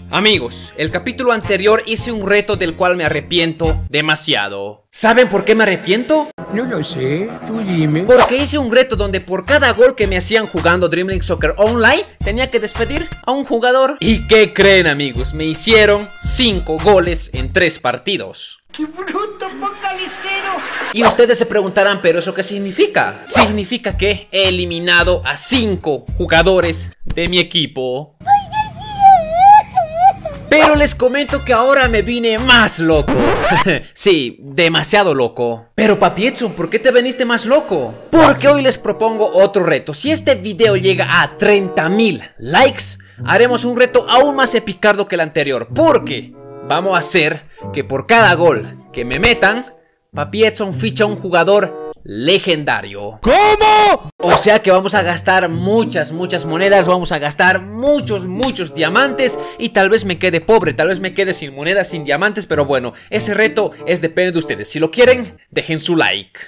Amigos, el capítulo anterior hice un reto del cual me arrepiento demasiado. ¿Saben por qué me arrepiento? No lo sé, tú dime. Porque hice un reto donde por cada gol que me hacían jugando Dream League Soccer Online tenía que despedir a un jugador. ¿Y qué creen, amigos? Me hicieron 5 goles en 3 partidos. ¡Qué bruto, focalicero! Y ustedes se preguntarán, ¿pero eso qué significa? Significa que he eliminado a 5 jugadores de mi equipo. Pero les comento que ahora me vine más loco. Sí, demasiado loco. Pero Papi Edson, ¿por qué te viniste más loco? Porque hoy les propongo otro reto. Si este video llega a 30,000 likes, haremos un reto aún más epicardo que el anterior. Porque vamos a hacer que por cada gol que me metan, Papi Edson ficha un jugador legendario. ¿Cómo? O sea que vamos a gastar muchas monedas, vamos a gastar muchos diamantes y tal vez me quede pobre, tal vez me quede sin monedas, sin diamantes, pero bueno, ese reto depende de ustedes. Si lo quieren, dejen su like.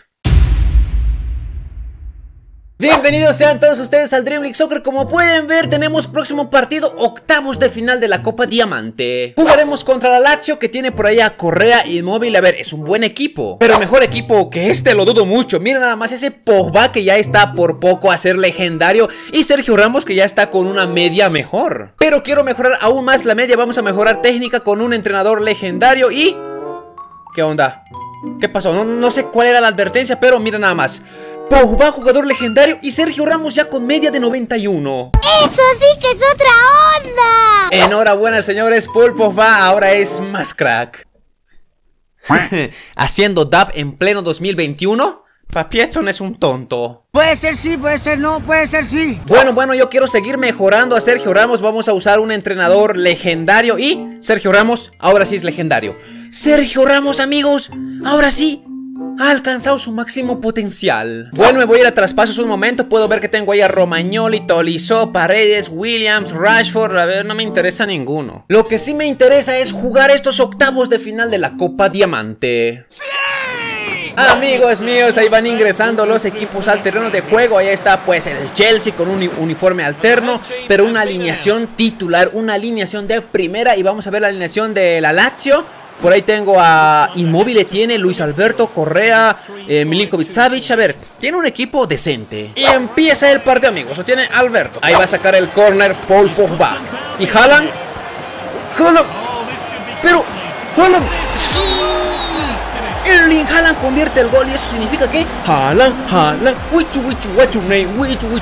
Bienvenidos sean todos ustedes al Dream League Soccer. Como pueden ver, tenemos próximo partido, octavos de final de la Copa Diamante. Jugaremos contra la Lazio, que tiene por allá Correa y Immobile. A ver, es un buen equipo, pero mejor equipo que este lo dudo mucho. Miren nada más ese Pogba, que ya está por poco a ser legendario, y Sergio Ramos, que ya está con una media mejor. Pero quiero mejorar aún más la media. Vamos a mejorar técnica con un entrenador legendario y... ¿qué onda? ¿Qué pasó? No sé cuál era la advertencia, pero mira nada más. Pogba, jugador legendario, y Sergio Ramos ya con media de 91. ¡Eso sí que es otra onda! Enhorabuena, señores, Paul Pogba ahora es más crack. Haciendo dab en pleno 2021. Papi Edson es un tonto. Puede ser sí, puede ser no, puede ser sí. Bueno, yo quiero seguir mejorando a Sergio Ramos. Vamos a usar un entrenador legendario y Sergio Ramos ahora sí es legendario. Sergio Ramos, amigos, ahora sí ha alcanzado su máximo potencial. Bueno, me voy a ir a traspasos un momento. Puedo ver que tengo ahí a Romagnoli, Tolisso, Paredes, Williams, Rashford. A ver, no me interesa ninguno. Lo que sí me interesa es jugar estos octavos de final de la Copa Diamante. ¡Sí! Amigos míos, ahí van ingresando los equipos al terreno de juego. Ahí está pues el Chelsea con un uniforme alterno, pero una alineación titular, una alineación de primera. Y vamos a ver la alineación de la Lazio. Por ahí tengo a Immobile, tiene Luis Alberto, Correa, Milinkovic-Savic. A ver, tiene un equipo decente. Y empieza el partido, amigos. Lo tiene Alberto. Ahí va a sacar el córner Paul Pogba. Y Haaland. Pero Haaland. ¡Sí! Erling Haaland convierte el gol. Y eso significa que Haaland. What's your name?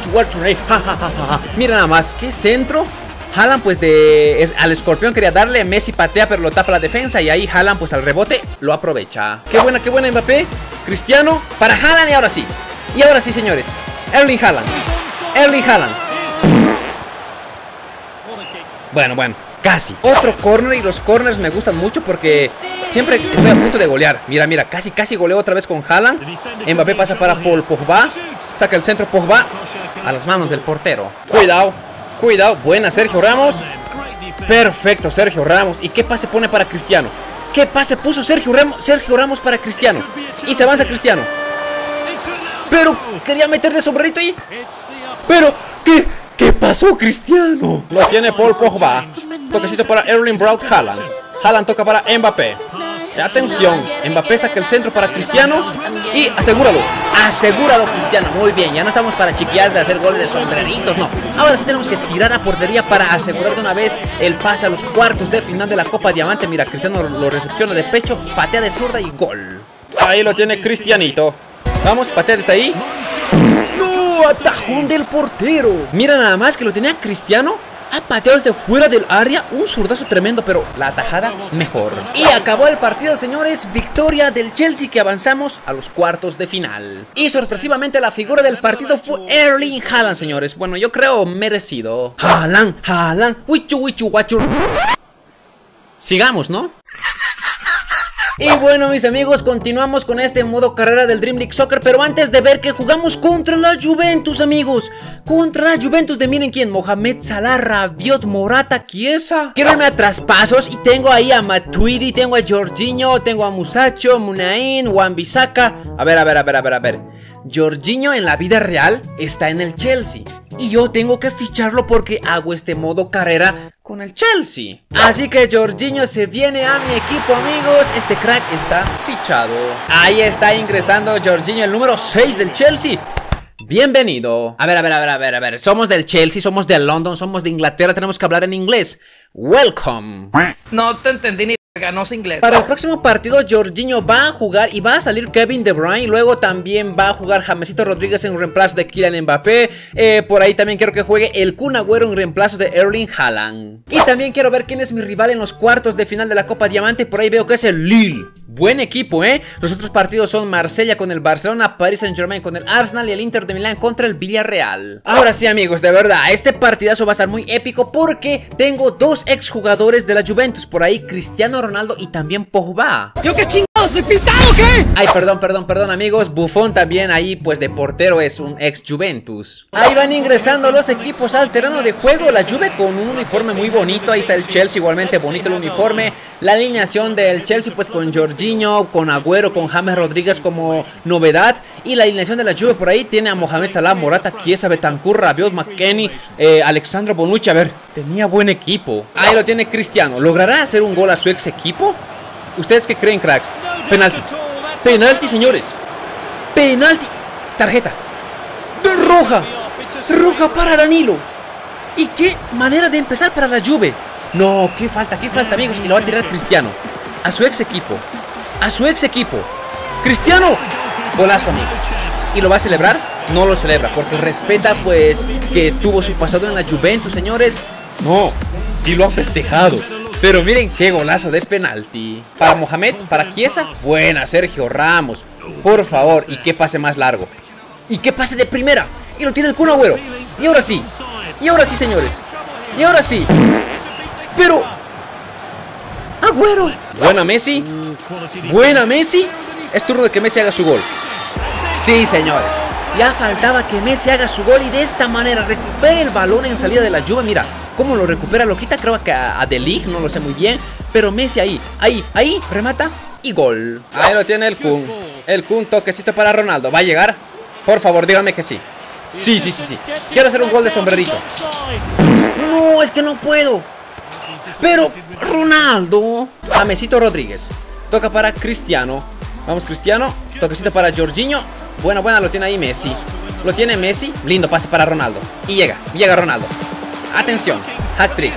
Mira nada más, qué centro. Haaland pues al escorpión quería darle, Messi patea pero lo tapa la defensa. Y ahí Haaland pues al rebote lo aprovecha. Qué buena Mbappé. Cristiano para Haaland y ahora sí. Y ahora sí, señores, Erling Haaland. Bueno, casi. Otro corner, y los corners me gustan mucho porque siempre estoy a punto de golear. Mira, casi goleo otra vez con Haaland. Mbappé pasa para Paul Pogba. Saca el centro Pogba a las manos del portero. Cuidado, buena Sergio Ramos. Perfecto, Sergio Ramos. ¿Y qué pase pone para Cristiano? ¿Qué pase puso Sergio Ramos para Cristiano? Y se avanza Cristiano. Pero quería meterle sombrerito y... ¿Pero qué pasó, Cristiano? Lo tiene Paul Pogba. Toquecito para Erling Braut Haaland. Haaland toca para Mbappé. Atención, Mbappé saca el centro para Cristiano y asegúralo Cristiano, muy bien. Ya no estamos para chiquillar de hacer goles de sombreritos, no. Ahora sí tenemos que tirar a portería para asegurar de una vez el pase a los cuartos de final de la Copa Diamante. Mira, Cristiano lo recepciona de pecho, patea de zurda y gol. Ahí lo tiene Cristianito. Vamos, patea desde ahí. ¡No! Atajón del portero. Mira nada más que lo tenía Cristiano. Ha pateado desde fuera del área, un zurdazo tremendo, pero la atajada mejor. Y acabó el partido, señores. Victoria del Chelsea, que avanzamos a los cuartos de final. Y sorpresivamente la figura del partido fue Erling Haaland, señores. Bueno, yo creo merecido. Haaland, wichu. Sigamos, ¿no? Y bueno, mis amigos, continuamos con este modo carrera del Dream League Soccer. Pero antes de ver que jugamos contra la Juventus, amigos. Contra la Juventus de miren quién. Mohamed Salah, Rabiot, Morata, Chiesa. Quiero irme a traspasos y tengo ahí a Matuidi, tengo a Jorginho, tengo a Musacho, Munain, Wan-Bissaka. A ver. Jorginho en la vida real está en el Chelsea y yo tengo que ficharlo porque hago este modo carrera con el Chelsea. Así que Jorginho se viene a mi equipo, amigos. Este crack está fichado. Ahí está ingresando Jorginho, el número 6 del Chelsea. Bienvenido. A ver. Somos del Chelsea, somos de London, somos de Inglaterra. Tenemos que hablar en inglés. Welcome. No te entendí ni verga, no sé inglés. Para el próximo partido, Jorginho va a jugar y va a salir Kevin De Bruyne. Y luego también va a jugar Jamesito Rodríguez en reemplazo de Kylian Mbappé. Por ahí también quiero que juegue el Kun Agüero en reemplazo de Erling Haaland. Y también quiero ver quién es mi rival en los cuartos de final de la Copa Diamante. Por ahí veo que es el Lille. Buen equipo, Los otros partidos son Marsella con el Barcelona, Paris Saint-Germain con el Arsenal y el Inter de Milán contra el Villarreal. Ahora sí, amigos, de verdad, este partidazo va a estar muy épico porque tengo dos exjugadores de la Juventus por ahí, Cristiano Ronaldo y también Pogba. ¿Yo qué chingados soy pintado o qué? Ay, perdón, amigos. Buffon también ahí, pues de portero es un ex Juventus. Ahí van ingresando los equipos al terreno de juego. La Juve con un uniforme muy bonito. Ahí está el Chelsea, igualmente bonito el uniforme. La alineación del Chelsea, pues con Jorginho, con Agüero, con James Rodríguez como novedad. Y la alineación de la Juve por ahí tiene a Mohamed Salah, Morata, Chiesa, Bentancur, Rabiot, McKennie, Alexandro Bonucci. A ver, tenía buen equipo. Ahí lo tiene Cristiano. ¿Logrará hacer un gol a su ex equipo? ¿Ustedes qué creen, cracks? Penalti. Penalti, señores. Penalti. Tarjeta. Roja. Roja para Danilo. ¿Y qué manera de empezar para la Juve? No, qué falta, amigos. Y lo va a tirar Cristiano. A su ex equipo. A su ex equipo. ¡Cristiano! Golazo, amigos. ¿Y lo va a celebrar? No lo celebra porque respeta, pues, que tuvo su pasado en la Juventus, señores. No, sí lo ha festejado. Pero miren qué golazo de penalti. Para Mohamed, para Chiesa. Buena, Sergio Ramos. Por favor, y qué pase más largo. Y qué pase de primera. Y lo tiene el Kun Agüero. Y ahora sí. Y ahora sí, señores. Y ahora sí. Pero Agüero. Buena Messi. Buena Messi. Es turno de que Messi haga su gol. Sí, señores. Ya faltaba que Messi haga su gol y de esta manera recupere el balón en salida de la Juve. Mira cómo lo recupera, lo quita, creo que a De Ligt, no lo sé muy bien. Pero Messi ahí, remata y gol. Ahí lo tiene el Kun. El Kun, toquecito para Ronaldo. ¿Va a llegar? Por favor, dígame que sí. Sí. Quiero hacer un gol de sombrerito. No, es que no puedo. Pero Ronaldo. Jamesito Rodríguez. Toca para Cristiano. Vamos, Cristiano. Toquecito para Jorginho. Buena, lo tiene ahí Messi. Lo tiene Messi. Lindo pase para Ronaldo. Y llega Ronaldo. Atención, hat-trick.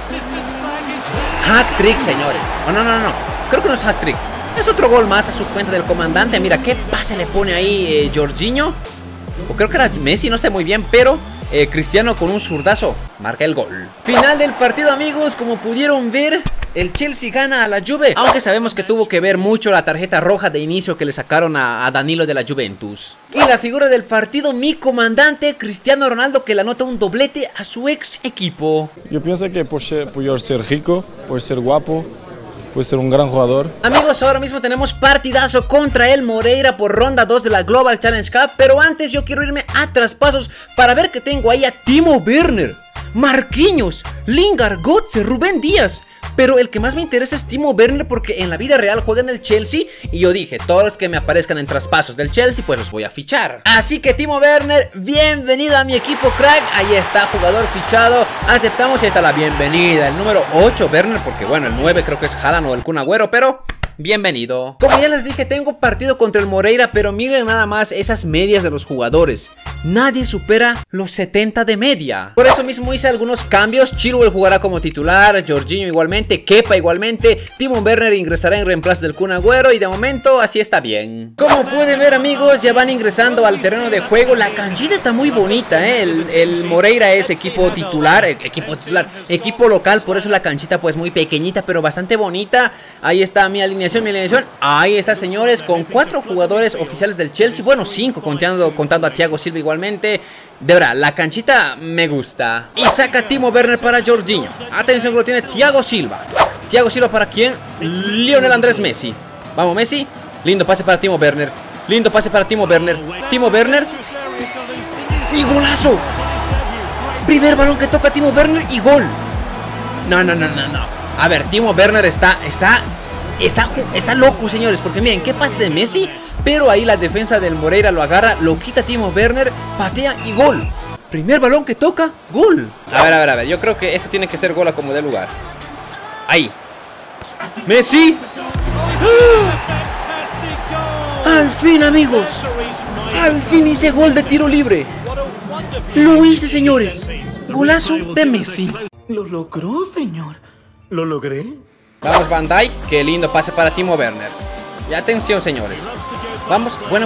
Hat-trick, señores. No. Creo que no es hat-trick. Es otro gol más a su cuenta del comandante. Mira qué pase le pone ahí Jorginho. O creo que era Messi, no sé muy bien, pero Cristiano con un zurdazo marca el gol. Final del partido, amigos. Como pudieron ver, el Chelsea gana a la Juve, aunque sabemos que tuvo que ver mucho la tarjeta roja de inicio que le sacaron a Danilo de la Juventus. Y la figura del partido, mi comandante Cristiano Ronaldo, que le anota un doblete a su ex equipo. Yo pienso que por ser rico, por ser guapo, puede ser un gran jugador. Amigos, ahora mismo tenemos partidazo contra el Moreira por ronda 2 de la Global Challenge Cup. Pero antes yo quiero irme a traspasos para ver que tengo ahí a Timo Werner, Marquinhos, Lingard, Götze, Rubén Díaz. Pero el que más me interesa es Timo Werner porque en la vida real juega en el Chelsea. Y yo dije, todos los que me aparezcan en traspasos del Chelsea, pues los voy a fichar. Así que Timo Werner, bienvenido a mi equipo, crack. Ahí está, jugador fichado. Aceptamos y ahí está la bienvenida. El número 8, Werner, porque bueno, el 9 creo que es Haaland o el Kun Agüero, pero bienvenido. Como ya les dije, tengo partido contra el Moreira, pero miren nada más esas medias de los jugadores. Nadie supera los 70 de media. Por eso mismo hice algunos cambios. Chilwell jugará como titular, Jorginho igualmente, Kepa igualmente, Timo Werner ingresará en reemplazo del Kun Agüero y de momento así está bien. Como pueden ver, amigos, ya van ingresando al terreno de juego. La canchita está muy bonita, el Moreira es equipo titular, equipo local, por eso la canchita pues muy pequeñita pero bastante bonita. Ahí está mi alineación. Ahí está, señores, con 4 jugadores oficiales del Chelsea. Bueno, 5 contando a Thiago Silva igualmente. De verdad, la canchita me gusta. Y saca Timo Werner para Jorginho. Atención que lo tiene Thiago Silva. Thiago Silva para quién? Lionel Andrés Messi. Vamos, Messi. Lindo pase para Timo Werner. Lindo pase para Timo Werner. Timo Werner. Y golazo. Primer balón que toca Timo Werner y gol. No. A ver, Timo Werner está loco, señores, porque miren, qué pase de Messi. pero ahí la defensa del Moreira lo agarra, lo quita Timo Werner, patea y gol. Primer balón que toca, gol. A ver, yo creo que esto tiene que ser gol a como dé lugar. Ahí. Messi. ¡Ah! Al fin, amigos. Al fin hice gol de tiro libre. Lo hice, señores. Golazo de Messi. Lo logró, señor. ¿Lo logré? Vamos, Van Dijk. Qué lindo pase para Timo Werner. Y atención, señores. Vamos. Buena.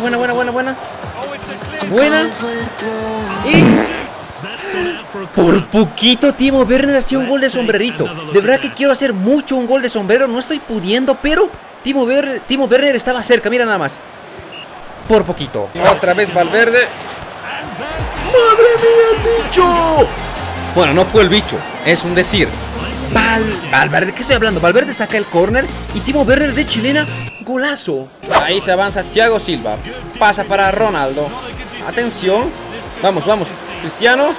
Buena. Y por poquito Timo Werner hacía un gol de sombrerito. De verdad que quiero hacer mucho un gol de sombrero. No estoy pudiendo, pero Timo Werner estaba cerca. Mira nada más. Por poquito. Otra vez Valverde. ¡Madre mía, el bicho! Bueno, no fue el bicho. Es un decir. Valverde, ¿qué estoy hablando? Valverde saca el córner y Timo Werner de chilena, golazo. Ahí se avanza Thiago Silva. Pasa para Ronaldo. Atención. Vamos. Cristiano.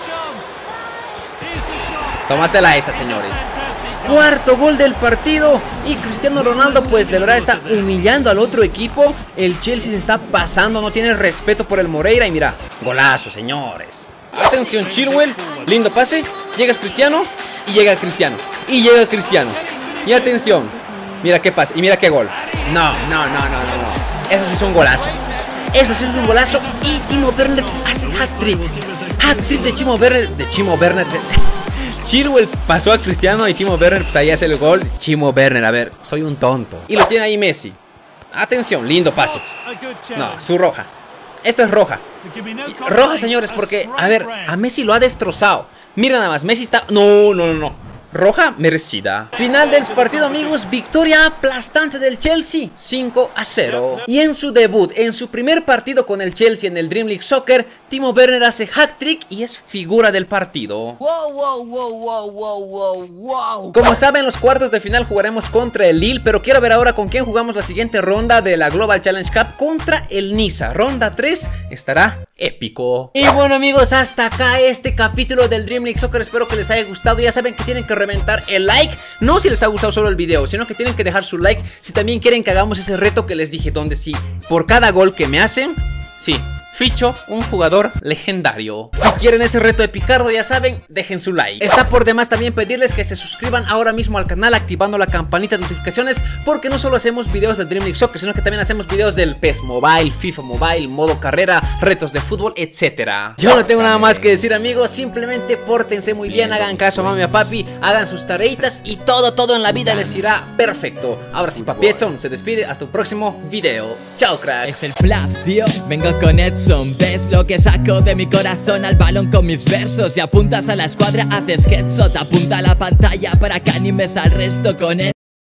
Tómatela esa, señores. Cuarto gol del partido. Y Cristiano Ronaldo, pues de verdad está humillando al otro equipo. El Chelsea se está pasando, no tiene respeto por el Moreira. Y mira, golazo, señores. Atención, Chilwell. Lindo pase. Llegas Cristiano. Y llega Cristiano. Y atención. Mira qué pase. Y mira qué gol. No. Eso sí es un golazo. Y Timo Werner hace hat-trick. Hat-trick de Timo Werner. Chilwell pasó a Cristiano y Timo Werner, pues ahí hace el gol. Timo Werner, a ver, soy un tonto. Y lo tiene ahí Messi. Atención, lindo pase. No, su roja. Esto es roja. Roja, señores, porque, a ver, a Messi lo ha destrozado. Mira nada más, Messi está... No. Roja merecida. Final del partido, amigos. Victoria aplastante del Chelsea, 5-0. Y en su debut, en su primer partido con el Chelsea en el Dream League Soccer, Timo Werner hace hat-trick y es figura del partido. Wow. Como saben, los cuartos de final jugaremos contra el Lille, pero quiero ver ahora con quién jugamos la siguiente ronda de la Global Challenge Cup contra el Niza. Ronda 3 estará épico. Y bueno, amigos, hasta acá este capítulo del Dream League Soccer. Espero que les haya gustado. Ya saben que tienen que reventar el like. No si les ha gustado solo el video, sino que tienen que dejar su like si también quieren que hagamos ese reto que les dije, donde si por cada gol que me hacen, sí, ficho un jugador legendario. Si quieren ese reto de Picardo, ya saben, dejen su like. Está por demás también pedirles que se suscriban ahora mismo al canal activando la campanita de notificaciones, porque no solo hacemos videos del Dream League Soccer, sino que también hacemos videos del PES Mobile, FIFA Mobile, modo carrera, retos de fútbol, etc. Yo no tengo nada más que decir, amigos. Simplemente pórtense muy bien, hagan caso a mami y a papi, hagan sus tareitas y todo en la vida les irá perfecto. Ahora sí, Papi Edson se despide. Hasta un próximo video. Chao, cracks. Es el Flav, tío. Vengo con Edson. ¿Ves lo que saco de mi corazón al balón con mis versos? Y apuntas a la escuadra, haces headshot. Apunta a la pantalla para que animes al resto con él.